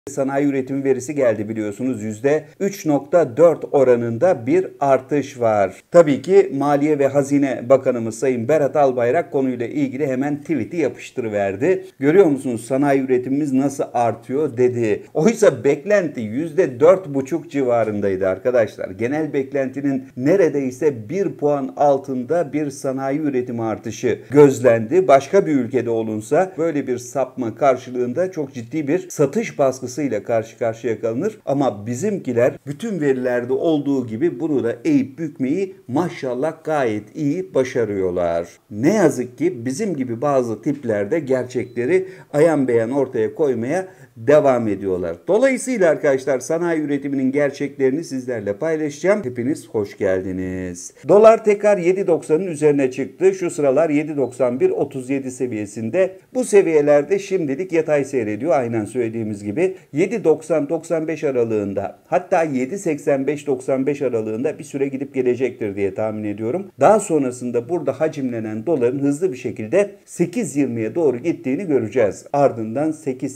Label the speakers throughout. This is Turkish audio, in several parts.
Speaker 1: Sanayi üretimi verisi geldi biliyorsunuz. %3,4 oranında bir artış var. Tabii ki Maliye ve Hazine Bakanımız Sayın Berat Albayrak konuyla ilgili hemen tweet'i yapıştırıverdi. Görüyor musunuz sanayi üretimimiz nasıl artıyor dedi. Oysa beklenti %4,5 civarındaydı arkadaşlar. Genel beklentinin neredeyse 1 puan altında bir sanayi üretimi artışı gözlendi. Başka bir ülkede olunsa böyle bir sapma karşılığında çok ciddi bir satış baskısı ile karşı karşıya kalınır. Ama bizimkiler bütün verilerde olduğu gibi bunu da eğip bükmeyi maşallah gayet iyi başarıyorlar. Ne yazık ki bizim gibi bazı tiplerde gerçekleri ayan beyan ortaya koymaya devam ediyorlar. Dolayısıyla arkadaşlar sanayi üretiminin gerçeklerini sizlerle paylaşacağım. Hepiniz hoş geldiniz. Dolar tekrar 7.90'ın üzerine çıktı. Şu sıralar 7.91-37 seviyesinde. Bu seviyelerde şimdilik yatay seyrediyor. Aynen söylediğimiz gibi 7.90-95 aralığında, hatta 7.85-95 aralığında bir süre gidip gelecektir diye tahmin ediyorum. Daha sonrasında burada hacimlenen doların hızlı bir şekilde 8.20'ye doğru gittiğini göreceğiz. Ardından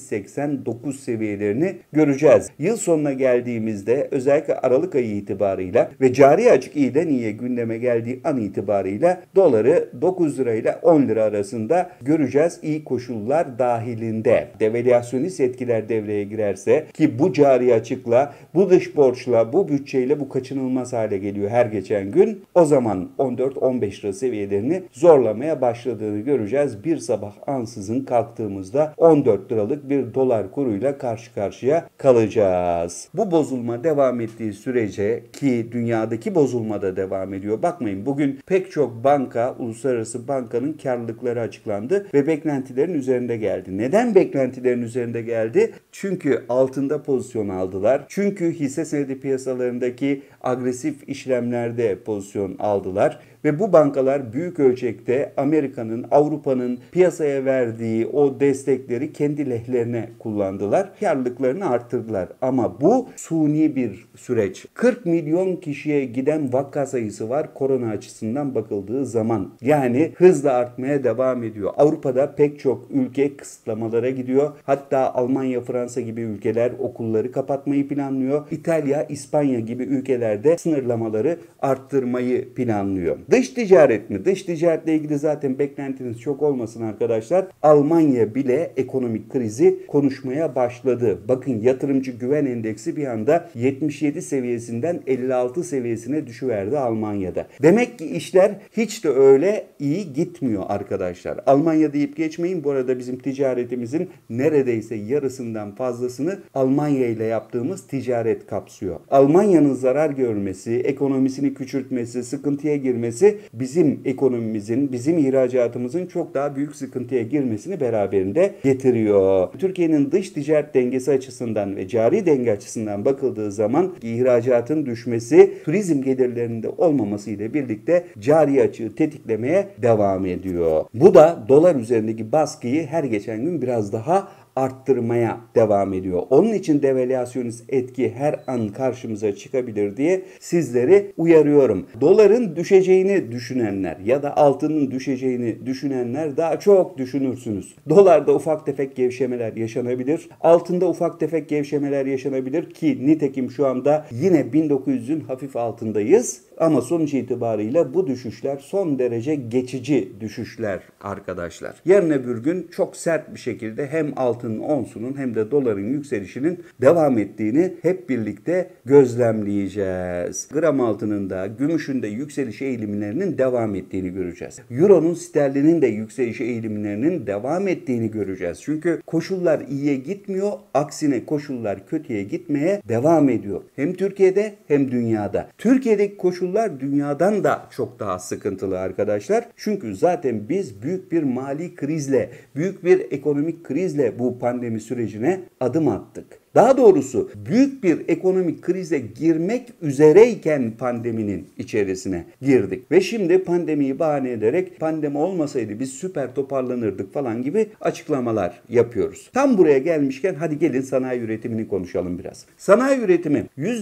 Speaker 1: 8.89 seviyelerini göreceğiz. Yıl sonuna geldiğimizde özellikle Aralık ayı itibarıyla ve cari açık iyiden iyiye gündeme geldiği an itibarıyla doları 9 lira ile 10 lira arasında göreceğiz iyi koşullar dahilinde. Devalüasyonist etkiler devreye girerse ki bu cari açıkla, bu dış borçla, bu bütçeyle bu kaçınılmaz hale geliyor her geçen gün. O zaman 14-15 lira seviyelerini zorlamaya başladığını göreceğiz. Bir sabah ansızın kalktığımızda 14 liralık bir dolar kuruyla karşı karşıya kalacağız. Bu bozulma devam ettiği sürece ki dünyadaki bozulma da devam ediyor. Bakmayın bugün pek çok banka, uluslararası bankanın karlılıkları açıklandı ve beklentilerin üzerinde geldi. Neden beklentilerin üzerinde geldi? Çünkü altında pozisyon aldılar. Çünkü hisse senedi piyasalarındaki agresif işlemlerde pozisyon aldılar. Ve bu bankalar büyük ölçekte Amerika'nın, Avrupa'nın piyasaya verdiği o destekleri kendi lehlerine kullandılar. Karlılıklarını arttırdılar. Ama bu suni bir süreç. 40 milyon kişiye giden vaka sayısı var korona açısından bakıldığı zaman. Yani hızla artmaya devam ediyor. Avrupa'da pek çok ülke kısıtlamalara gidiyor. Hatta Almanya, Fransa gibi ülkeler okulları kapatmayı planlıyor. İtalya, İspanya gibi ülkelerde sınırlamaları arttırmayı planlıyor. Dış ticaret mi? Dış ticaretle ilgili zaten beklentiniz çok olmasın arkadaşlar. Almanya bile ekonomik krizi konuşmaya başladı. Bakın yatırımcı güven endeksi bir anda 77 seviyesinden 56 seviyesine düşüverdi Almanya'da. Demek ki işler hiç de öyle iyi gitmiyor arkadaşlar. Almanya deyip geçmeyin. Bu arada bizim ticaretimizin neredeyse yarısından fazlasını Almanya ile yaptığımız ticaret kapsıyor. Almanya'nın zarar görmesi, ekonomisini küçültmesi, sıkıntıya girmesi bizim ekonomimizin, bizim ihracatımızın çok daha büyük sıkıntıya girmesini beraberinde getiriyor. Türkiye'nin dış ticaret dengesi açısından ve cari denge açısından bakıldığı zaman ihracatın düşmesi, turizm gelirlerinde olmaması ile birlikte cari açığı tetiklemeye devam ediyor. Bu da dolar üzerindeki baskıyı her geçen gün biraz daha arttırmaya devam ediyor. Onun için devalüasyonist etki her an karşımıza çıkabilir diye sizleri uyarıyorum. Doların düşeceğini düşünenler ya da altının düşeceğini düşünenler daha çok düşünürsünüz. Dolarda ufak tefek gevşemeler yaşanabilir. Altında ufak tefek gevşemeler yaşanabilir ki nitekim şu anda yine 1900'ün hafif altındayız. Ama sonuç itibarıyla bu düşüşler son derece geçici düşüşler arkadaşlar. Yarın öbür gün çok sert bir şekilde hem altının onsunun hem de doların yükselişinin devam ettiğini hep birlikte gözlemleyeceğiz. Gram altının da gümüşün de yükseliş eğilimlerinin devam ettiğini göreceğiz. Euro'nun sterlinin de yükseliş eğilimlerinin devam ettiğini göreceğiz. Çünkü koşullar iyiye gitmiyor. Aksine koşullar kötüye gitmeye devam ediyor. Hem Türkiye'de hem dünyada. Türkiye'deki koşullar dünyadan da çok daha sıkıntılı arkadaşlar. Çünkü zaten biz büyük bir mali krizle, büyük bir ekonomik krizle bu pandemi sürecine adım attık. Daha doğrusu büyük bir ekonomik krize girmek üzereyken pandeminin içerisine girdik. Ve şimdi pandemiyi bahane ederek pandemi olmasaydı biz süper toparlanırdık falan gibi açıklamalar yapıyoruz. Tam buraya gelmişken hadi gelin sanayi üretimini konuşalım biraz. Sanayi üretimi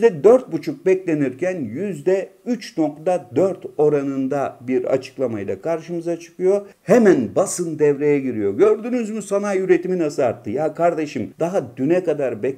Speaker 1: %4,5 beklenirken %3,4 oranında bir açıklamayla karşımıza çıkıyor. Hemen basın devreye giriyor. Gördünüz mü sanayi üretimi nasıl arttı? Ya kardeşim daha düne kadar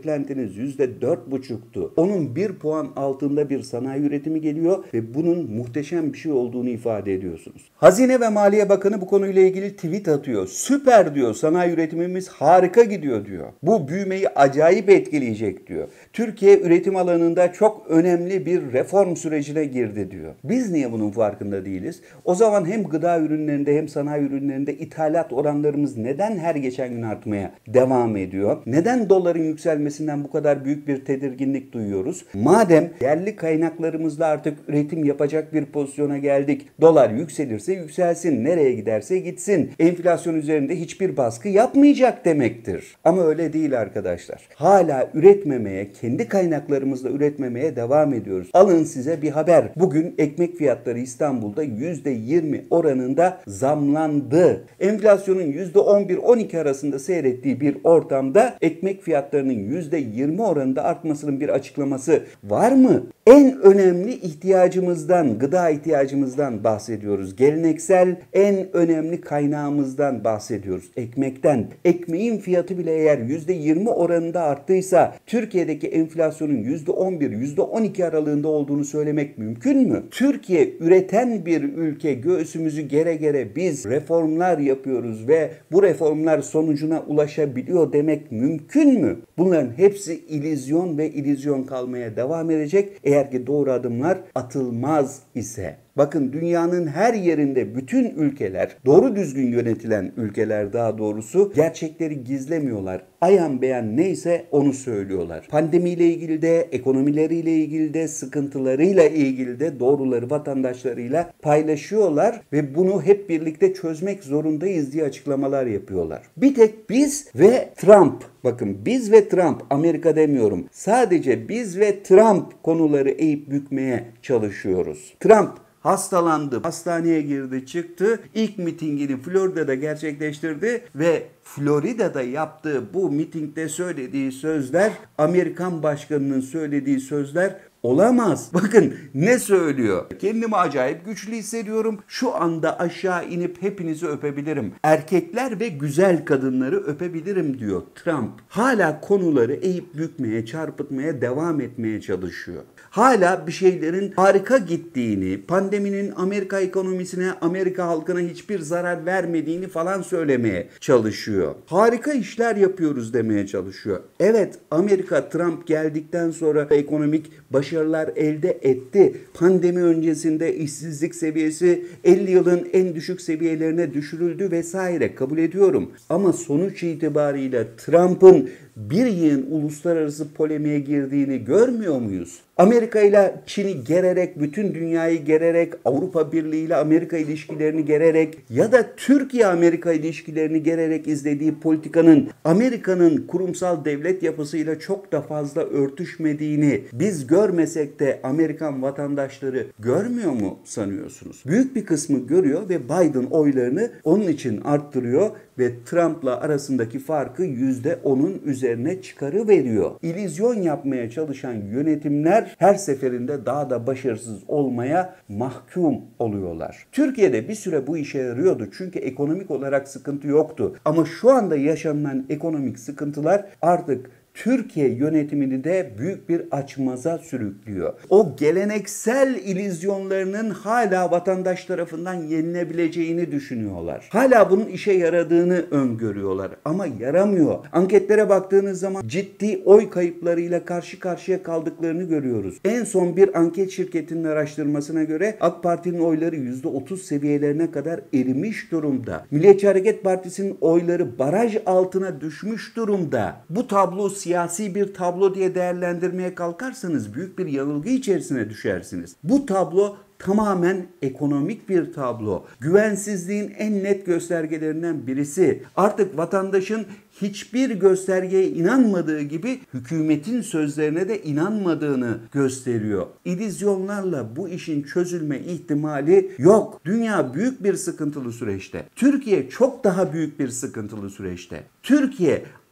Speaker 1: beklentiniz %4,5'tu. Onun 1 puan altında bir sanayi üretimi geliyor ve bunun muhteşem bir şey olduğunu ifade ediyorsunuz. Hazine ve Maliye Bakanı bu konuyla ilgili tweet atıyor. Süper diyor, sanayi üretimimiz harika gidiyor diyor. Bu büyümeyi acayip etkileyecek diyor. Türkiye üretim alanında çok önemli bir reform sürecine girdi diyor. Biz niye bunun farkında değiliz? O zaman hem gıda ürünlerinde hem sanayi ürünlerinde ithalat oranlarımız neden her geçen gün artmaya devam ediyor? Neden doların yükselmesinden bu kadar büyük bir tedirginlik duyuyoruz? Madem yerli kaynaklarımızla artık üretim yapacak bir pozisyona geldik. Dolar yükselirse yükselsin, nereye giderse gitsin. Enflasyon üzerinde hiçbir baskı yapmayacak demektir. Ama öyle değil arkadaşlar. Hala üretmemeye, kendi kaynaklarımızla üretmemeye devam ediyoruz. Alın size bir haber. Bugün ekmek fiyatları İstanbul'da %20 oranında zamlandı. Enflasyonun %11-12 arasında seyrettiği bir ortamda ekmek fiyatlarının %20 oranında artmasının bir açıklaması var mı? En önemli ihtiyacımızdan, gıda ihtiyacımızdan bahsediyoruz. Geleneksel en önemli kaynağımızdan bahsediyoruz. Ekmekten. Ekmeğin fiyatı bile eğer %20 oranında arttıysa Türkiye'deki enflasyonun %11, %12 aralığında olduğunu söylemek mümkün mü? Türkiye üreten bir ülke, göğsümüzü gere gere biz reformlar yapıyoruz ve bu reformlar sonucuna ulaşabiliyor demek mümkün mü? Bunların hepsi illüzyon ve illüzyon kalmaya devam edecek eğer ki doğru adımlar atılmaz ise. Bakın dünyanın her yerinde bütün ülkeler, doğru düzgün yönetilen ülkeler daha doğrusu gerçekleri gizlemiyorlar. Ayan beyan neyse onu söylüyorlar. Pandemiyle ilgili de, ekonomileriyle ilgili de, sıkıntılarıyla ilgili de doğruları vatandaşlarıyla paylaşıyorlar ve bunu hep birlikte çözmek zorundayız diye açıklamalar yapıyorlar. Bir tek biz ve Trump, bakın biz ve Trump, Amerika demiyorum, sadece biz ve Trump konuları eğip bükmeye çalışıyoruz. Trump hastalandı, hastaneye girdi, çıktı. İlk mitingini Florida'da gerçekleştirdi ve Florida'da yaptığı bu mitingde söylediği sözler, Amerikan başkanının söylediği sözler olamaz. Bakın ne söylüyor? Kendimi acayip güçlü hissediyorum. Şu anda aşağı inip hepinizi öpebilirim. Erkekler ve güzel kadınları öpebilirim diyor Trump. Hala konuları eğip bükmeye, çarpıtmaya devam etmeye çalışıyor. Hala bir şeylerin harika gittiğini, pandeminin Amerika ekonomisine, Amerika halkına hiçbir zarar vermediğini falan söylemeye çalışıyor. Harika işler yapıyoruz demeye çalışıyor. Evet, Amerika Trump geldikten sonra ekonomik başarılar elde etti. Pandemi öncesinde işsizlik seviyesi 50 yılın en düşük seviyelerine düşürüldü vesaire, kabul ediyorum. Ama sonuç itibariyle Trump'ın bir yığın uluslararası polemiğe girdiğini görmüyor muyuz? Amerika ile Çin'i gererek, bütün dünyayı gererek, Avrupa Birliği ile Amerika ilişkilerini gererek ya da Türkiye-Amerika ilişkilerini gererek izlediği politikanın Amerika'nın kurumsal devlet yapısıyla çok da fazla örtüşmediğini biz görmesek de Amerikan vatandaşları görmüyor mu sanıyorsunuz? Büyük bir kısmı görüyor ve Biden oylarını onun için arttırıyor ve Trump'la arasındaki farkı %10'un üzerine çıkarıveriyor. İllüzyon yapmaya çalışan yönetimler her seferinde daha da başarısız olmaya mahkum oluyorlar. Türkiye'de bir süre bu işe yarıyordu çünkü ekonomik olarak sıkıntı yoktu. Ama şu anda yaşanılan ekonomik sıkıntılar artık Türkiye yönetimini de büyük bir açmaza sürüklüyor. O geleneksel illüzyonlarının hala vatandaş tarafından yenilebileceğini düşünüyorlar. Hala bunun işe yaradığını öngörüyorlar ama yaramıyor. Anketlere baktığınız zaman ciddi oy kayıplarıyla karşı karşıya kaldıklarını görüyoruz. En son bir anket şirketinin araştırmasına göre AK Parti'nin oyları %30 seviyelerine kadar erimiş durumda. Milliyetçi Hareket Partisi'nin oyları baraj altına düşmüş durumda. Bu tablo siyasi bir tablo diye değerlendirmeye kalkarsanız büyük bir yanılgı içerisine düşersiniz. Bu tablo tamamen ekonomik bir tablo. Güvensizliğin en net göstergelerinden birisi. Artık vatandaşın hiçbir göstergeye inanmadığı gibi hükümetin sözlerine de inanmadığını gösteriyor. İllüzyonlarla bu işin çözülme ihtimali yok. Dünya büyük bir sıkıntılı süreçte. Türkiye çok daha büyük bir sıkıntılı süreçte. Türkiye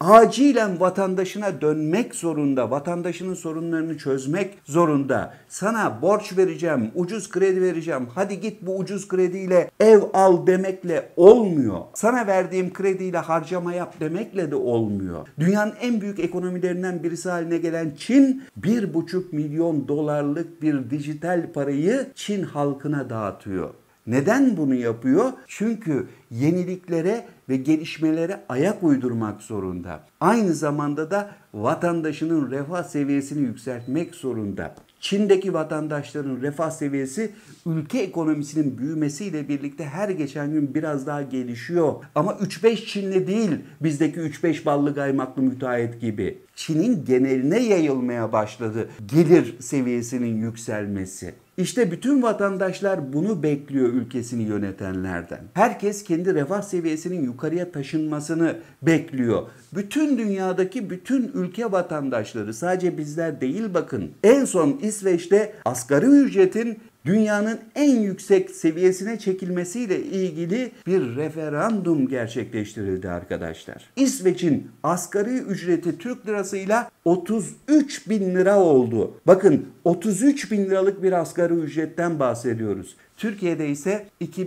Speaker 1: acilen vatandaşına dönmek zorunda, vatandaşının sorunlarını çözmek zorunda. Sana borç vereceğim, ucuz kredi vereceğim, hadi git bu ucuz krediyle ev al demekle olmuyor. Sana verdiğim krediyle harcama yap demekle de olmuyor. Dünyanın en büyük ekonomilerinden birisi haline gelen Çin, 1,5 milyon dolarlık bir dijital parayı Çin halkına dağıtıyor. Neden bunu yapıyor? Çünkü yeniliklere ve gelişmelere ayak uydurmak zorunda. Aynı zamanda da vatandaşının refah seviyesini yükseltmek zorunda. Çin'deki vatandaşların refah seviyesi ülke ekonomisinin büyümesiyle birlikte her geçen gün biraz daha gelişiyor. Ama 3-5 Çinli değil, bizdeki 3-5 ballı kaymaklı müteahhit gibi. Çin'in geneline yayılmaya başladı gelir seviyesinin yükselmesi. İşte bütün vatandaşlar bunu bekliyor ülkesini yönetenlerden. Herkes kendi refah seviyesinin yukarıya taşınmasını bekliyor. Bütün dünyadaki bütün ülke vatandaşları, sadece bizler değil bakın. En son İsveç'te asgari ücretin dünyanın en yüksek seviyesine çekilmesiyle ilgili bir referandum gerçekleştirildi arkadaşlar. İsveç'in asgari ücreti Türk lirasıyla 33 bin lira oldu. Bakın 33 bin liralık bir asgari ücretten bahsediyoruz. Türkiye'de ise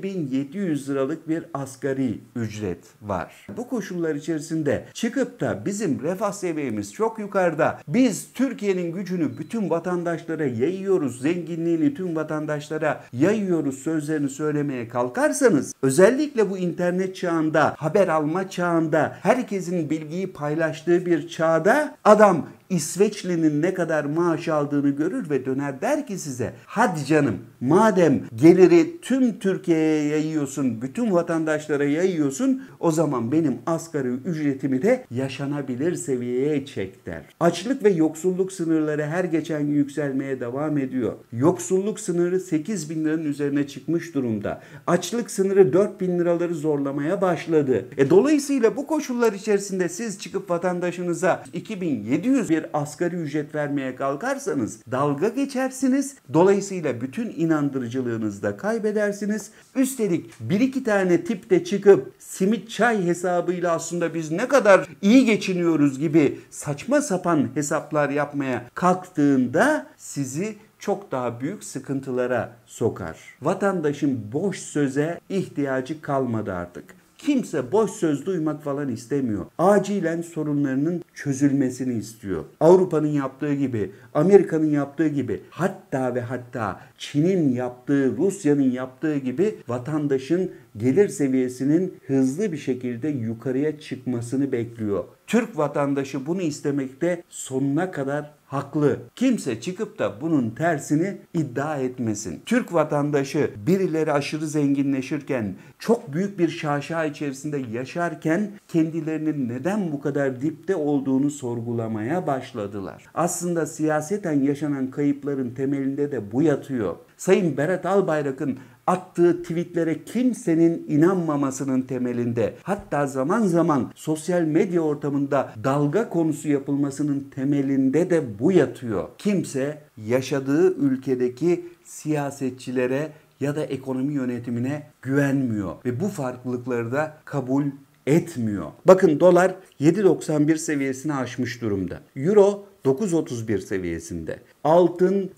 Speaker 1: 2700 liralık bir asgari ücret var. Bu koşullar içerisinde çıkıp da bizim refah seviyemiz çok yukarıda, biz Türkiye'nin gücünü bütün vatandaşlara yayıyoruz, zenginliğini tüm vatandaşlara yayıyoruz sözlerini söylemeye kalkarsanız, özellikle bu internet çağında, haber alma çağında, herkesin bilgiyi paylaştığı bir çağda adam İsveçli'nin ne kadar maaş aldığını görür ve döner der ki size, hadi canım madem geliri tüm Türkiye'ye yayıyorsun, bütün vatandaşlara yayıyorsun, o zaman benim asgari ücretimi de yaşanabilir seviyeye çek der. Açlık ve yoksulluk sınırları her geçen gün yükselmeye devam ediyor. Yoksulluk sınırı 8 bin liranın üzerine çıkmış durumda. Açlık sınırı 4 bin liraları zorlamaya başladı. Dolayısıyla bu koşullar içerisinde siz çıkıp vatandaşınıza 2700 bir asgari ücret vermeye kalkarsanız dalga geçersiniz. Dolayısıyla bütün inandırıcılığınızı da kaybedersiniz. Üstelik bir iki tane tip de çıkıp simit çay hesabıyla aslında biz ne kadar iyi geçiniyoruz gibi saçma sapan hesaplar yapmaya kalktığında sizi çok daha büyük sıkıntılara sokar. Vatandaşın boş söze ihtiyacı kalmadı artık. Kimse boş söz duymak falan istemiyor. Acilen sorunlarının çözülmesini istiyor. Avrupa'nın yaptığı gibi, Amerika'nın yaptığı gibi, hatta ve hatta Çin'in yaptığı, Rusya'nın yaptığı gibi vatandaşın gelir seviyesinin hızlı bir şekilde yukarıya çıkmasını bekliyor. Türk vatandaşı bunu istemekte sonuna kadar haklı. Kimse çıkıp da bunun tersini iddia etmesin. Türk vatandaşı birileri aşırı zenginleşirken, çok büyük bir şaşa içerisinde yaşarken kendilerinin neden bu kadar dipte olduğunu sorgulamaya başladılar. Aslında siyaseten yaşanan kayıpların temelinde de bu yatıyor. Sayın Berat Albayrak'ın attığı tweetlere kimsenin inanmamasının temelinde, hatta zaman zaman sosyal medya ortamında dalga konusu yapılmasının temelinde de bu yatıyor. Kimse yaşadığı ülkedeki siyasetçilere ya da ekonomi yönetimine güvenmiyor ve bu farklılıkları da kabul etmiyor. Bakın dolar 7.91 seviyesini aşmış durumda. Euro 9.31 seviyesinde. Altın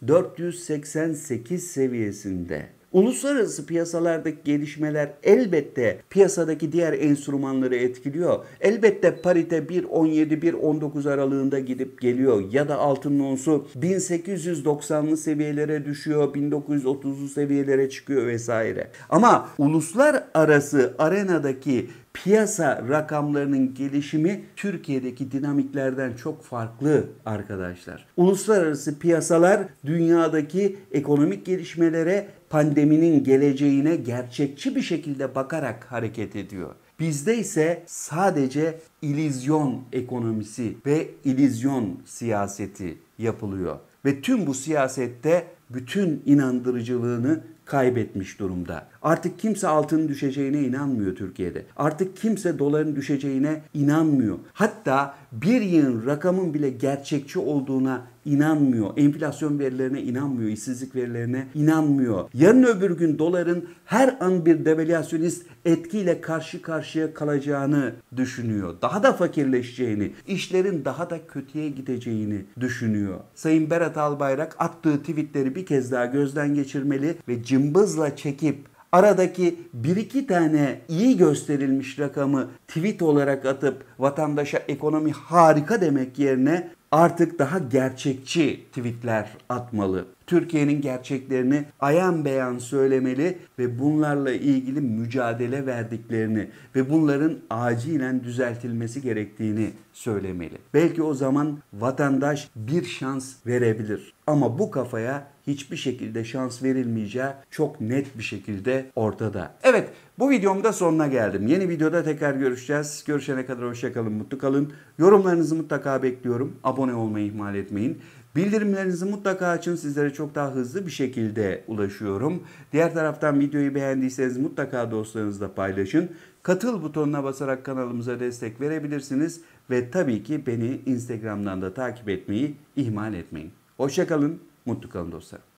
Speaker 1: 488 seviyesinde. Uluslararası piyasalardaki gelişmeler elbette piyasadaki diğer enstrümanları etkiliyor. Elbette parite 1.17-1.19 aralığında gidip geliyor ya da altının onsu 1890'lı seviyelere düşüyor, 1930'lu seviyelere çıkıyor vesaire. Ama uluslararası arenadaki piyasa rakamlarının gelişimi Türkiye'deki dinamiklerden çok farklı arkadaşlar. Uluslararası piyasalar dünyadaki ekonomik gelişmelere, pandeminin geleceğine gerçekçi bir şekilde bakarak hareket ediyor. Bizde ise sadece illüzyon ekonomisi ve illüzyon siyaseti yapılıyor. Ve tüm bu siyasette bütün inandırıcılığını kaybetmiş durumda. Artık kimse altının düşeceğine inanmıyor Türkiye'de. Artık kimse doların düşeceğine inanmıyor. Hatta bir yığın rakamın bile gerçekçi olduğuna inanmıyor. Enflasyon verilerine inanmıyor. İşsizlik verilerine inanmıyor. Yarın öbür gün doların her an bir devalüasyonist etkiyle karşı karşıya kalacağını düşünüyor. Daha da fakirleşeceğini, işlerin daha da kötüye gideceğini düşünüyor. Sayın Berat Albayrak attığı tweetleri bir kez daha gözden geçirmeli ve cımbızla çekip aradaki bir iki tane iyi gösterilmiş rakamı tweet olarak atıp vatandaşa ekonomi harika demek yerine artık daha gerçekçi tweetler atmalı. Türkiye'nin gerçeklerini ayan beyan söylemeli ve bunlarla ilgili mücadele verdiklerini ve bunların acilen düzeltilmesi gerektiğini söylemeli. Belki o zaman vatandaş bir şans verebilir. Ama bu kafaya hiçbir şekilde şans verilmeyeceği çok net bir şekilde ortada. Evet, bu videomda sonuna geldim. Yeni videoda tekrar görüşeceğiz. Görüşene kadar hoşça kalın, mutlu kalın. Yorumlarınızı mutlaka bekliyorum. Abone olmayı ihmal etmeyin. Bildirimlerinizi mutlaka açın. Sizlere çok daha hızlı bir şekilde ulaşıyorum. Diğer taraftan videoyu beğendiyseniz mutlaka dostlarınızla paylaşın. Katıl butonuna basarak kanalımıza destek verebilirsiniz. Ve tabii ki beni Instagram'dan da takip etmeyi ihmal etmeyin. Hoşça kalın, mutlu kalın dostlar.